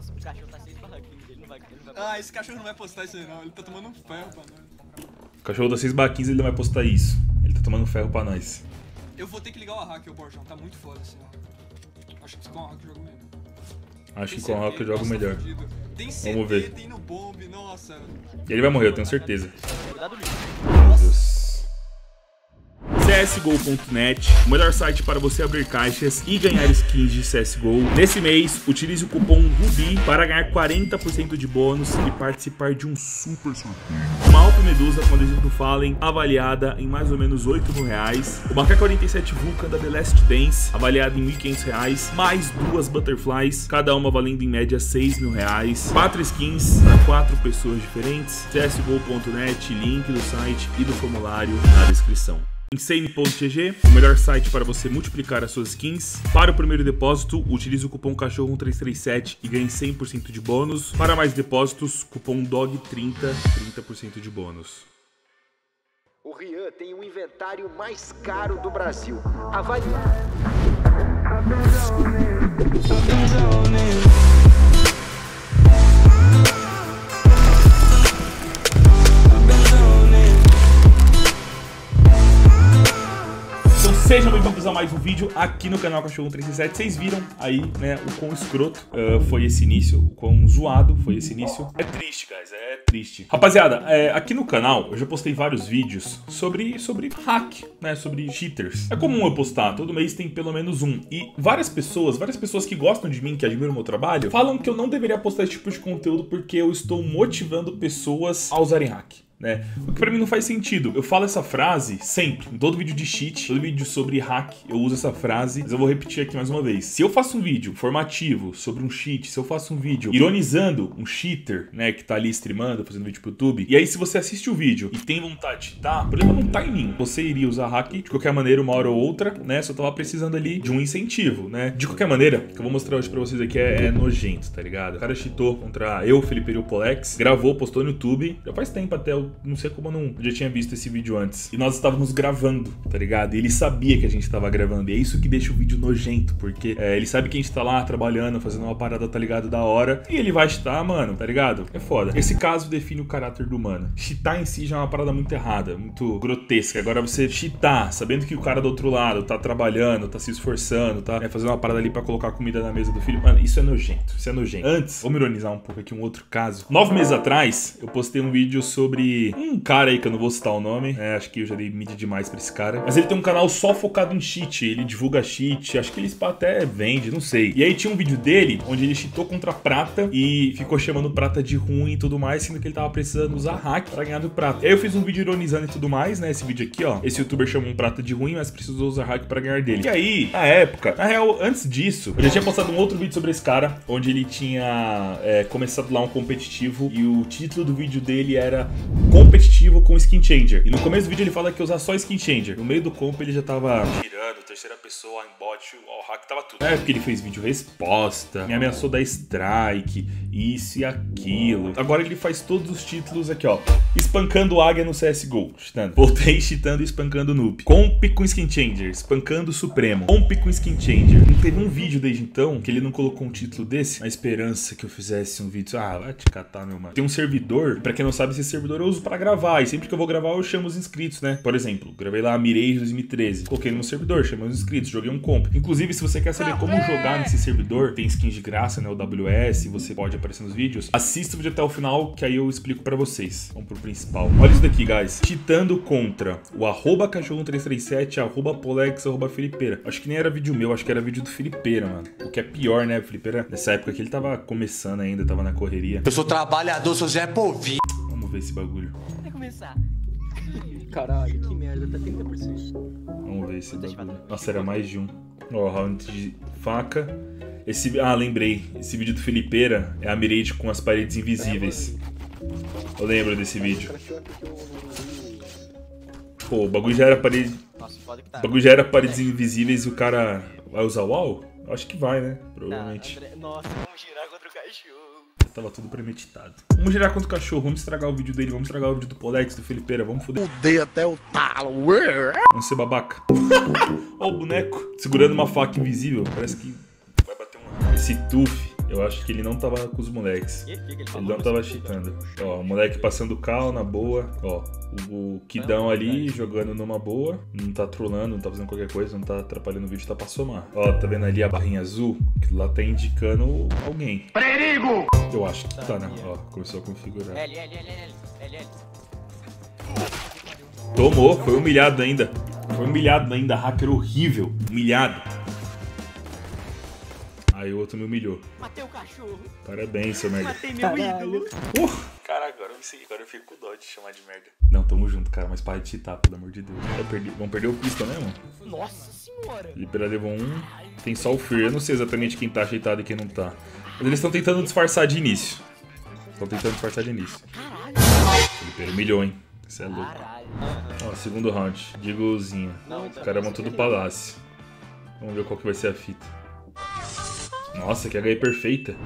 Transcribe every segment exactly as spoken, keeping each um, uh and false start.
Nossa, o cachorro tá seis barra quinze, ele não vai, ele não vai. Ah, esse cachorro não vai postar isso aí não, ele tá tomando um ferro pra nós. O cachorro da seis barra quinze, ele não vai postar isso. Ele tá tomando ferro pra nós. Eu vou ter que ligar o hack, o Borjão, tá muito foda assim, ó. Acho que com o hack eu jogo melhor. Acho que com o hack eu jogo melhor. Tem C T, Vamos ver. tem no bomb, nossa. Ele vai morrer, eu tenho certeza. Cuidado nisso. Meu Deus. C S G O ponto net, o melhor site para você abrir caixas e ganhar skins de C S G O. Nesse mês, utilize o cupom RUBI para ganhar quarenta por cento de bônus e participar de um super sorteio. Uma Alp Medusa com adesivo do Fallen, avaliada em mais ou menos oito mil reais. Uma K quarenta e sete Vulcan da The Last Dance, avaliada em mil e quinhentos reais. Mais duas Butterflies, cada uma valendo em média seis mil reais. Quatro skins para quatro pessoas diferentes. C S G O ponto net, link do site e do formulário na descrição. Insane ponto G G, o melhor site para você multiplicar as suas skins. Para o primeiro depósito, utilize o cupom cachorro um três três sete e ganhe cem por cento de bônus. Para mais depósitos, cupom D O G trinta, trinta por cento de bônus. O Rian tem o inventário mais caro do Brasil. Avalie. Sejam bem-vindos a mais um vídeo aqui no canal Cachorro um três três sete. Vocês viram aí, né, o quão escroto uh, foi esse início, o quão zoado foi esse início. É triste, guys, é triste. Rapaziada, é, aqui no canal eu já postei vários vídeos sobre, sobre hack, né, sobre cheaters. É comum eu postar, todo mês tem pelo menos um. E várias pessoas, várias pessoas que gostam de mim, que admiram o meu trabalho, falam que eu não deveria postar esse tipo de conteúdo porque eu estou motivando pessoas a usarem hack. Né? O que pra mim não faz sentido. Eu falo essa frase sempre, em todo vídeo de cheat, todo vídeo sobre hack, eu uso essa frase, mas eu vou repetir aqui mais uma vez. Se eu faço um vídeo formativo sobre um cheat, se eu faço um vídeo ironizando um cheater, né, que tá ali streamando, fazendo vídeo pro YouTube, e aí se você assiste o vídeo e tem vontade de tá, o problema não tá em mim. Você iria usar hack de qualquer maneira, uma hora ou outra, né, só tava precisando ali de um incentivo, né. De qualquer maneira, o que eu vou mostrar hoje pra vocês aqui é, é nojento, tá ligado? O cara cheatou contra eu, Felipe e o Polex, gravou, postou no YouTube, já faz tempo até, eu não sei como eu não eu já tinha visto esse vídeo antes. E nós estávamos gravando, tá ligado? E ele sabia que a gente tava gravando. E é isso que deixa o vídeo nojento, porque é, ele sabe que a gente tá lá trabalhando, fazendo uma parada, tá ligado, da hora. E ele vai cheatar, mano, tá ligado? É foda. Esse caso define o caráter do humano. Cheatar em si já é uma parada muito errada, muito grotesca. Agora você cheatar, sabendo que o cara do outro lado tá trabalhando, tá se esforçando, tá é, fazendo uma parada ali pra colocar comida na mesa do filho. Mano, isso é nojento, isso é nojento. Antes, vamos ironizar um pouco aqui um outro caso. Nove meses atrás, eu postei um vídeo sobre um cara aí que eu não vou citar o nome, é, acho que eu já dei mídia demais pra esse cara, mas ele tem um canal só focado em cheat, ele divulga cheat, acho que ele até vende, não sei. E aí tinha um vídeo dele onde ele cheatou contra prata e ficou chamando prata de ruim e tudo mais, sendo que ele tava precisando usar hack pra ganhar do prata. E aí eu fiz um vídeo ironizando e tudo mais, né, esse vídeo aqui, ó, esse youtuber chamou um prata de ruim, mas precisou usar hack pra ganhar dele. E aí, na época, na real, antes disso, eu já tinha postado um outro vídeo sobre esse cara, onde ele tinha é, começado lá um competitivo e o título do vídeo dele era competitivo com Skin Changer. E no começo do vídeo ele fala que ia usar só Skin Changer. No meio do comp ele já tava tirando, terceira pessoa, aimbot, o hack, tava tudo. É porque ele fez vídeo resposta, me ameaçou dar strike, isso e aquilo. Agora ele faz todos os títulos aqui, ó. Espancando águia no C S G O, cheatando. Voltei cheatando e espancando noob. Comp com Skin Changer, espancando Supremo. Comp com Skin Changer. Não teve um vídeo desde então que ele não colocou um título desse. A esperança que eu fizesse um vídeo. Ah, vai te catar, meu mano. Tem um servidor, pra quem não sabe, esse servidor eu uso pra gravar. E sempre que eu vou gravar eu chamo os inscritos, né? Por exemplo, gravei lá a Mirage dois mil e treze. Coloquei no meu servidor, chamei os inscritos, joguei um comp. Inclusive, se você quer saber como jogar nesse servidor, tem skins de graça, né? O W S, você pode aparecer nos vídeos. Assista o vídeo até o final, que aí eu explico pra vocês. Vamos pro principal. Olha isso daqui, guys. Cheatando contra o arroba cachorro um três três sete, arroba Polex, arroba Felipeira. Acho que nem era vídeo meu, acho que era vídeo do Felipeira, mano. O que é pior, né? Felipeira, nessa época que ele tava começando ainda, tava na correria. Eu sou trabalhador, sou Zé Povinho. Vamos ver esse bagulho. Vai começar. Caralho, que merda, tá trinta por cento. Vamos ver esse bagulho. Nossa, era mais de um. Ó, round de faca. Esse, ah, lembrei. Esse vídeo do Felipeira é a Mirage com as paredes invisíveis. Eu lembro desse vídeo. Pô, o bagulho já era parede. Nossa, foda que tá. O bagulho já era paredes invisíveis e o cara vai usar o wall? Acho que vai, né? Provavelmente. Tá, André... Nossa, vamos girar contra o cachorro. Tava tudo premeditado. Vamos girar contra o cachorro, vamos estragar o vídeo dele, vamos estragar o vídeo do Polex, do Felipeira, vamos foder. Fudei até o talo. Vamos ser babaca. Ó o boneco segurando uma faca invisível, parece que vai bater um. Esse Tuf Eu acho que ele não tava com os moleques. Que, que, que ele Ele falou? não tava cheatando. Ó, o moleque passando cal na boa. Ó, o, o Kidão ali jogando numa boa. Não tá trolando, não tá fazendo qualquer coisa, não tá atrapalhando o vídeo, tá pra somar. Ó, tá vendo ali a barrinha azul? Que lá tá indicando alguém. Perigo! Eu acho que tá, né? Ó, começou a configurar. L, L, L, L, L, L. Tomou, foi humilhado ainda. Foi humilhado ainda, hacker horrível. Humilhado. Aí o outro me humilhou. Matei o cachorro. Parabéns, seu merda. Matei meu ídolo. Uh! Cara, agora eu, me sei, agora eu fico com dó de chamar de merda. Não, tamo junto, cara, mas para de cheatar, pelo amor de Deus. Vai perder, vão perder o pista mesmo? Nossa senhora. Libera levou um. Tem só o Fear. Eu não sei exatamente quem tá ajeitado e quem não tá. Mas eles estão tentando disfarçar de início. Estão tentando disfarçar de início. Ele humilhou, hein? Isso é louco. Caralho. Ó, segundo round. Digozinho. Não, Os caras montam do palácio. Vamos ver qual que vai ser a fita. Nossa, que H I perfeita.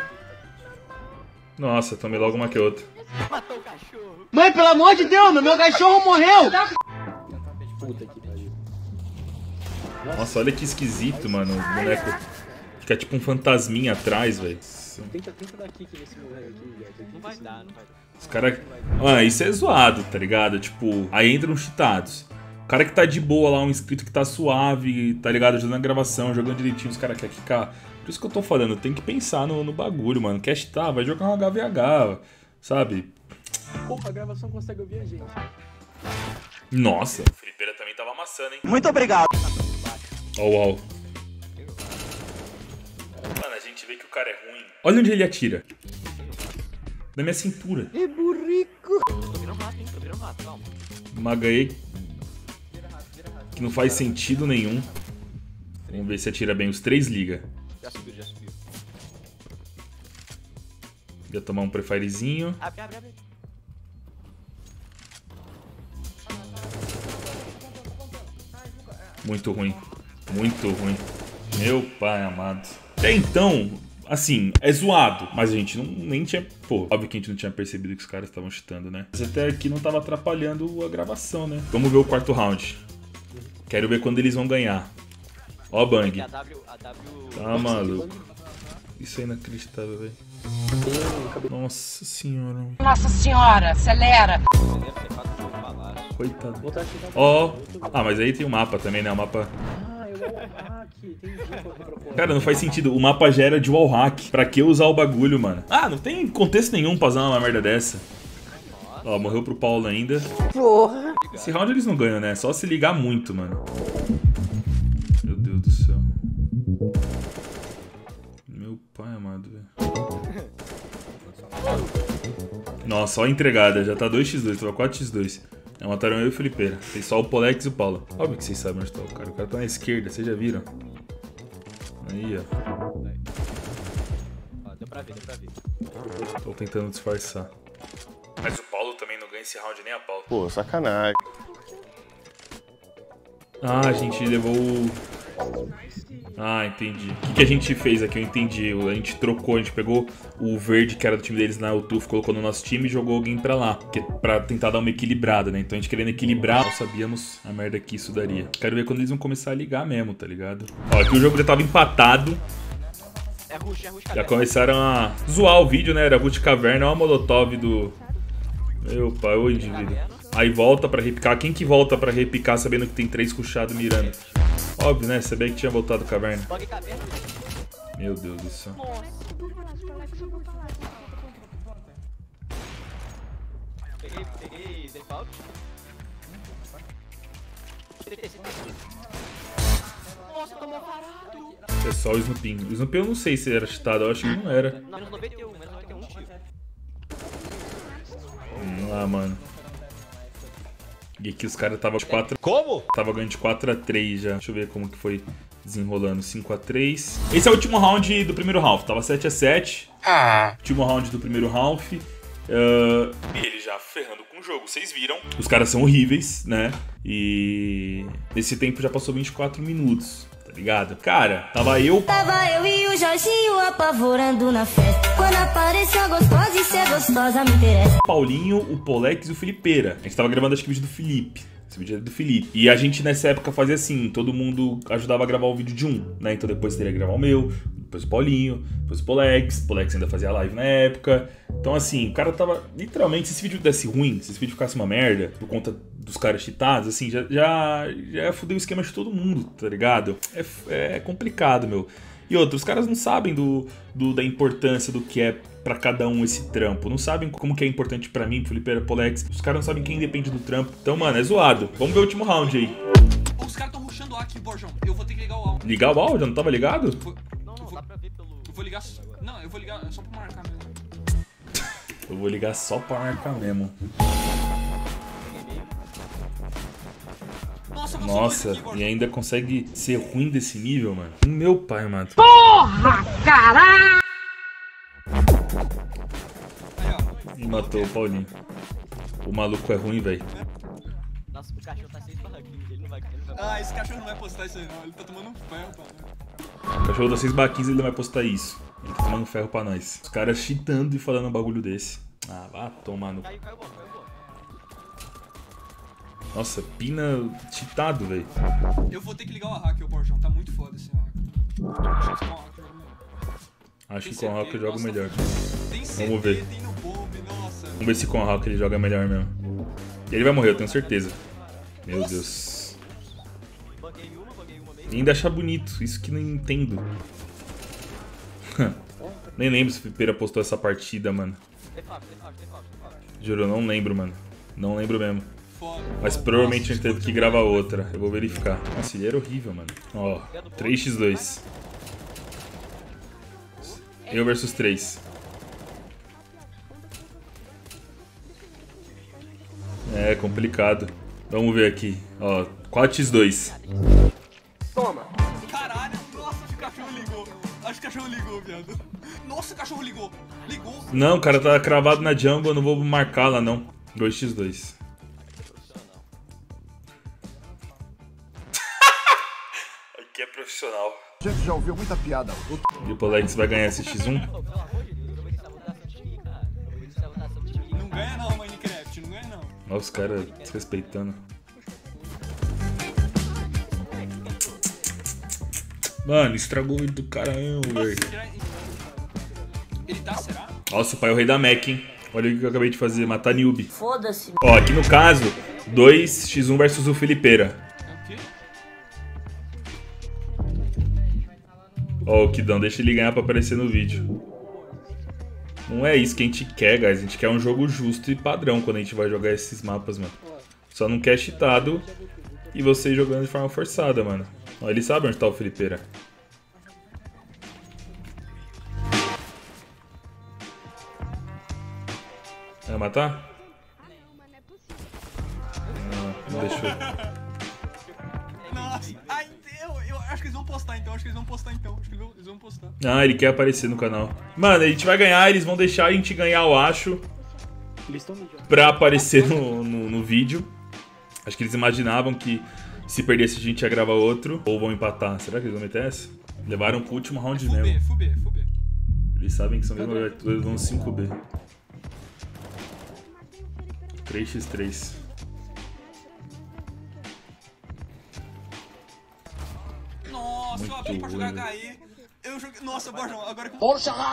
Nossa, tomei logo uma que outra. Matou o cachorro. Mãe, pelo amor de Deus, meu cachorro morreu! Puta que pariu. Nossa, olha que esquisito, mano. O boneco fica tipo um fantasminha atrás, velho. Tenta, tenta dar kick nesse moleque aqui, velho. Não vai dar, não vai dar. Os caras... Ah, isso é zoado, tá ligado? Tipo, aí entram os cheatados. O cara que tá de boa lá, um inscrito que tá suave, tá ligado? Ajudando a gravação, jogando direitinho, os caras querem quicar. Por isso que eu tô falando, tem que pensar no, no bagulho, mano. Quer cheatar? Vai jogar um H V H, sabe? Porra, a gravação consegue ouvir a gente. Nossa. O Felipeira também tava amassando, hein? Muito obrigado. Ó, ó. Mano, a gente vê que o cara é ruim. Olha onde ele atira. Na minha cintura. É burrico. Tô virando rato, hein? Tô virando rato, calma. Uma H E que não faz sentido nenhum. Vamos ver se atira bem. Os três liga. Já subiu, já subiu. Ia tomar um prefirezinho. Abre, abre, abre. Muito ruim. Muito ruim. Meu pai amado. Até então, assim, é zoado. Mas a gente não, nem tinha... Pô, óbvio que a gente não tinha percebido que os caras estavam chutando, né? Mas até aqui não tava atrapalhando a gravação, né? Vamos ver o quarto round. Quero ver quando eles vão ganhar. Ó, Bang. A W, a W... Tá maluco. Isso é inacreditável, velho. Nossa senhora. Nossa senhora, acelera! Coitado. Voltar a chegar. Ó. Ah, mas aí tem o mapa também, né? O mapa... Ah, eu vou. Ah, aqui, entendi qual que é a proposta. Cara, não faz sentido. O mapa já era de wallhack. Pra que usar o bagulho, mano? Ah, não tem contexto nenhum pra usar uma merda dessa. Ó, morreu pro Paulo ainda. Porra. Esse round eles não ganham, né? Só se ligar muito, mano. Meu Deus do céu. Meu pai amado, velho. Nossa, ó a entregada. Já tá dois contra dois, tava quatro contra dois. É, mataram eu e o Felipeira. Tem só o Polex e o Paulo. Óbvio que vocês sabem onde tá o cara. O cara tá na esquerda, vocês já viram? Aí, ó. Ó, deu pra ver, deu pra ver. Tô tentando disfarçar. Mas o Paulo também não ganha esse round nem a pau. Pô, sacanagem. Ah, a gente levou o... Ah, entendi. O que, que a gente fez aqui? Eu entendi. A gente trocou, a gente pegou o verde que era do time deles na U T U F, colocou no nosso time e jogou alguém pra lá. Que é pra tentar dar uma equilibrada, né? Então a gente querendo equilibrar, não sabíamos a merda que isso daria. Quero ver quando eles vão começar a ligar mesmo, tá ligado? Ó, aqui o jogo já tava empatado. É rush, é rush, Já caverna. começaram a zoar o vídeo, né? Era Ruth Caverna, ó, o molotov do... Meu pai, ô indivíduo. Aí volta pra repicar. Quem que volta pra repicar sabendo que tem três ruchados mirando? Óbvio, né? Sabia que tinha voltado caverna. Bug caverna. Meu Deus do céu. Peguei, peguei default. Nossa, tomou parado. É só o Snoopinho. O Snoopinho eu não sei se era cheatado, eu acho que não era. Não, menos noventa e um, menos noventa e um tiro. Vamos lá, mano. E aqui os caras tava de quatro... Como? Tava ganhando de quatro a três já. Deixa eu ver como que foi desenrolando. cinco a três. Esse é o último round do primeiro half. Tava sete a sete. Ah. Último round do primeiro half. Uh, e ele já ferrando com o jogo. Vocês viram. Os caras são horríveis, né? E nesse tempo já passou vinte e quatro minutos. Tá ligado? Cara, tava eu... Tava eu e o Jorginho apavorando na festa. Quando apareceu a gostosa e ser gostosa me interessa. Paulinho, o Polex e o Felipeira. A gente tava gravando acho que o vídeo do Felipe. Esse vídeo é do Felipe. E a gente nessa época fazia assim, todo mundo ajudava a gravar o vídeo de um, né? Então depois teria que gravar o meu, depois o Paulinho, depois o Polex. O Polex ainda fazia live na época. Então assim, o cara tava... Literalmente, se esse vídeo desse ruim, se esse vídeo ficasse uma merda, por conta dos caras cheatados, assim, já, já, já fudeu o esquema de todo mundo, tá ligado? É, é complicado, meu. E outros, os caras não sabem do, do, da importância do que é pra cada um esse trampo. Não sabem como que é importante pra mim, pro Felipe Polex. Os caras não sabem quem depende do trampo. Então, mano, é zoado. Vamos ver o último round aí. Os caras tão rushando A aqui, Borjão. Eu vou ter que ligar o áudio. Ligar o áudio? Não tava ligado? Vou... Não, não, dá pra ver pelo... Eu vou ligar... Não, eu vou ligar só pra marcar mesmo. Eu vou ligar só pra marcar mesmo. Nossa, Nossa, aqui, e ainda consegue ser ruim desse nível, mano. Meu pai, mano. Porra, caralho! Aí, ó. E matou o Paulinho. O maluco é ruim, velho. Nossa, o cachorro tá seis barraquinhos, ele não vai... Ele vai... Ah, esse cachorro não vai postar isso aí não. Ele tá tomando um ferro, mano. O cachorro das seis baquinhas, ele não vai postar isso. Ele tá tomando ferro pra nós. Os caras cheatando e falando um bagulho desse. Ah, vá tomar no... Caiu, caiu bom, caiu bom. Nossa, Pina cheatado, velho. Eu vou ter que ligar o hack, o Borjão. Tá muito foda esse hack. Acho que com o hack eu jogo melhor. Acho que com o Hawk eu jogo melhor. Tem C T, Vamos ver. tem no bomb, nossa. Vamos ver se com o Hawk ele joga melhor mesmo. E ele vai morrer, eu tenho certeza. Meu Deus. Banguei uma, banguei uma meio. E ainda achar bonito, isso que não entendo. Nem lembro se o Felipeira postou essa partida, mano. Defab, defab, defab, defab. Juro, eu não lembro, mano. Não lembro mesmo. Foda. Mas provavelmente a gente teve que gravar outra. Eu vou verificar. Nossa, ele era horrível, mano. Ó, três contra dois. Eu versus três. É complicado. Vamos ver aqui. Ó, quatro contra dois. Toma! Caralho, nossa, acho que o cachorro ligou. Acho que o cachorro ligou, viado. Nossa, o cachorro ligou. Ligou. Não, o cara tá cravado na jungle, eu não vou marcar lá não. dois contra dois. Aqui é profissional. A gente já ouviu muita piada. E o Polex vai ganhar esse X um? Pô, pelo amor de Deus, eu vou iniciar a votação de time, cara. Eu vou iniciar a votação de time. Não ganha não, Minecraft, não ganha não. Olha os caras desrespeitando. Mano, estragou o vídeo do caramba, velho. Ele tá, será? Nossa, o pai é o rei da Mac, hein? Olha o que eu acabei de fazer, matar noob. Foda-se. Ó, aqui no caso, dois contra um versus o Felipeira. É o quê? Ó, o Kidão, deixa ele ganhar pra aparecer no vídeo. Não é isso que a gente quer, guys. A gente quer um jogo justo e padrão quando a gente vai jogar esses mapas, mano. Só não quer cheatado e você jogando de forma forçada, mano. Ó, ele sabe onde tá o Felipeira. Vai matar? Ah, não deixou. Nossa, ai, eu, eu acho que eles vão postar então, acho que eles vão postar então, acho que eles vão, eles vão postar. Ah, ele quer aparecer no canal. Mano, a gente vai ganhar, eles vão deixar a gente ganhar, eu acho, Eles estão mijando. pra aparecer no, no, no vídeo. Acho que eles imaginavam que se perdesse a gente ia gravar outro. Ou vão empatar. Será que eles vão meter essa? Levaram pro último round Full B, mesmo. full B, full B. Eles sabem que são mesmo, eles vão cinco B. três contra três. Nossa, Muito eu abri pra jogar ruim, H E. Eu joguei. Nossa, Borjão, agora que eu.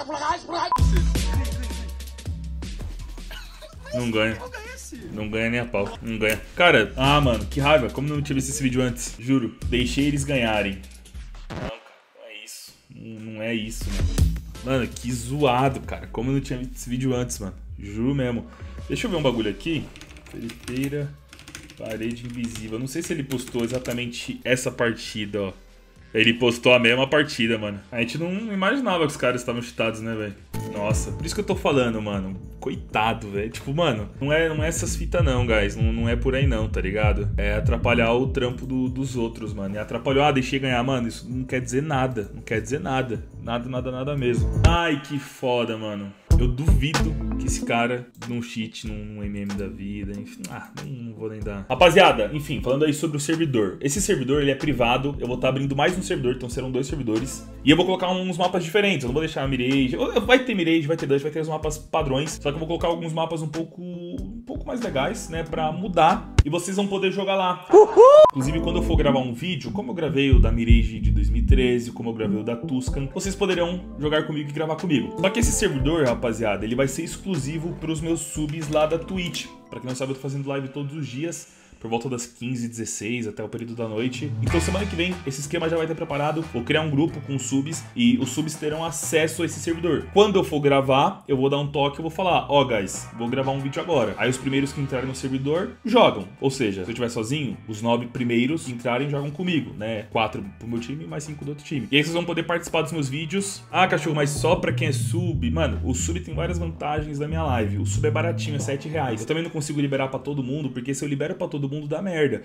Não ganha. Qual é esse? Não ganha nem a pau. Não ganha. Cara, ah, mano, que raiva. Como eu não tinha visto esse vídeo antes? Juro. Deixei eles ganharem. Não, cara, não é isso. Não, não é isso, mano. Mano, que zoado, cara. Como eu não tinha visto esse vídeo antes, mano. Juro mesmo. Deixa eu ver um bagulho aqui. Felipeira, parede invisível. Não sei se ele postou exatamente essa partida, ó. Ele postou a mesma partida, mano. A gente não imaginava que os caras estavam cheatados, né, velho? Nossa, por isso que eu tô falando, mano. Coitado, velho. Tipo, mano, não é, não é essas fitas não, guys. Não, não é por aí não, tá ligado? É atrapalhar o trampo do, dos outros, mano. E atrapalhou, ah, deixei ganhar. Mano, isso não quer dizer nada. Não quer dizer nada. Nada, nada, nada mesmo. Ai, que foda, mano. Eu duvido que esse cara não cheat num M M da vida, enfim. Ah, não vou nem dar. Rapaziada, enfim, falando aí sobre o servidor. Esse servidor, ele é privado. Eu vou estar abrindo mais um servidor, então serão dois servidores. E eu vou colocar uns mapas diferentes. Eu não vou deixar Mirage. Vai ter Mirage, vai ter Dust, vai ter os mapas padrões. Só que eu vou colocar alguns mapas um pouco... um pouco pouco mais legais, né, pra mudar. E vocês vão poder jogar lá. Inclusive, quando eu for gravar um vídeo, como eu gravei o da Mirage de dois mil e treze, como eu gravei o da Tuscan, vocês poderão jogar comigo e gravar comigo. Só que esse servidor, rapaziada, ele vai ser exclusivo pros meus subs lá da Twitch. Pra quem não sabe, eu tô fazendo live todos os dias, por volta das quinze, dezesseis, até o período da noite. Então semana que vem esse esquema já vai ter preparado. Vou criar um grupo com subs e os subs terão acesso a esse servidor. Quando eu for gravar, eu vou dar um toque e vou falar, ó, oh, guys, vou gravar um vídeo agora. Aí os primeiros que entrarem no servidor jogam. Ou seja, se eu estiver sozinho, os nove primeiros que entrarem jogam comigo, né? Quatro pro meu time e mais cinco do outro time. E aí vocês vão poder participar dos meus vídeos. Ah, cachorro, mas só pra quem é sub? Mano, o sub tem várias vantagens da minha live. O sub é baratinho, é sete reais. Eu também não consigo liberar pra todo mundo, porque se eu libero pra todo mundo, dá merda.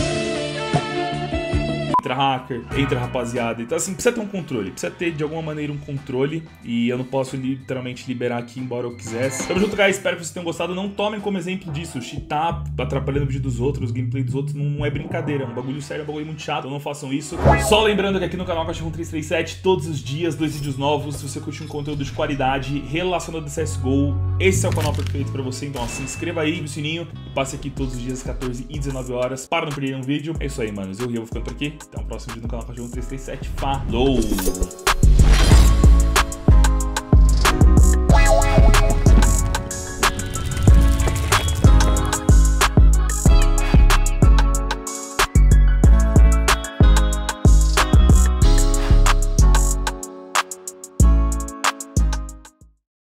Entra hacker, entra rapaziada. Então assim, precisa ter um controle. Precisa ter de alguma maneira um controle. E eu não posso literalmente liberar aqui, embora eu quisesse. Tamo junto, guys. Espero que vocês tenham gostado. Não tomem como exemplo disso. Cheatar, atrapalhando o vídeo dos outros, o gameplay dos outros, não, não é brincadeira. É um bagulho sério, é um bagulho muito chato. Então não façam isso. Só lembrando que aqui no canal Cachorro três três sete, todos os dias, dois vídeos novos. Se você curte um conteúdo de qualidade relacionado a C S G O, esse é o canal perfeito pra você. Então ó, se inscreva aí no sininho e passe aqui todos os dias, quatorze e dezenove horas, para não perder um vídeo. É isso aí, manos. Eu, eu vou ficando por aqui. Até o próximo vídeo no canal Cachorro três três sete. Falou!